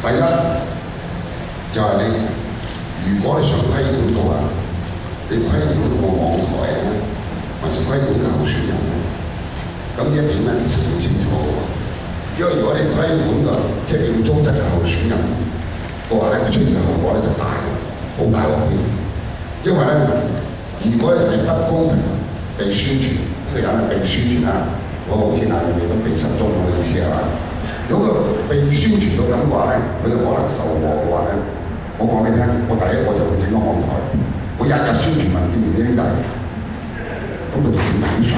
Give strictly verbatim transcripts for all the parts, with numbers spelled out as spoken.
第一就係、是、你，如果你想規管嘅話，你規管個網台啊，還是規管嘅候選人咧？咁呢一點咧其實好清楚嘅喎。因為如果你規管個即係要糟質嘅候選人嘅話咧，佢出現嘅後果咧就大，好大鑊添。因為咧，如果係不公平被宣傳，呢、這個人係被宣傳啦，我好似嗱你哋咁被失蹤咁嘅意思係嘛？如果佢被宣傳到咁嘅話咧，佢就可能受禍嘅話咧，我講你聽，我第一個就會整個網台，我日日宣傳民建聯啲兄弟，咁佢點點算？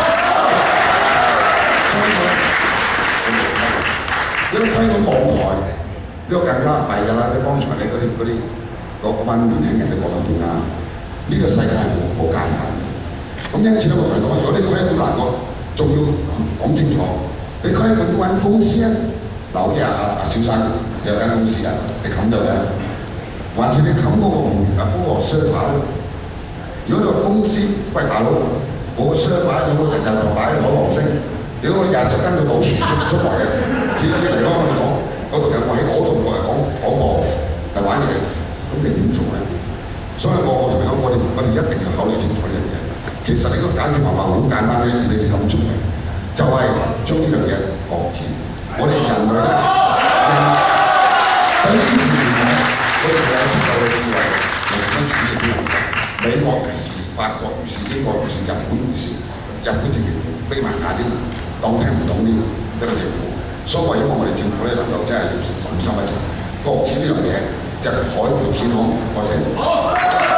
如果規管網台，呢、這個更加弊㗎啦！你剛才你嗰啲嗰啲嗰班年輕人都講得好啱，呢、這個世界係冇冇界限嘅。咁因此咧，我同你講，如果你規管難，我仲要講清楚。你規管嗰間公司咧，嗱好似阿阿阿小生有間公司啊，你冚咗嘅，還是你冚嗰個啊嗰個 server 咧？如果你話公司，喂大佬，我個 server 有冇日日就擺喺海王星？如果我日日就跟個賭船出出嚟嘅，次次嚟咯，我哋講嗰度人我喺嗰度過嚟講廣播嚟玩嘢，咁你點做咧？所以我我同你講，我哋我哋一定要考慮清楚呢樣嘢。其實你個解決辦法好簡單嘅，你哋咁聰明。就係將呢樣嘢擱置。我哋人類咧，喺呢啲年代，我哋係有足夠嘅智慧嚟將處理呢樣嘢。美國如是，法國如是，英國如是，日本如是。日本直情眯埋眼啲，當聽唔懂呢一個政府。所以我希望我哋政府咧能夠真係要審深一層，擱置呢樣嘢，就係海闊天空。多謝。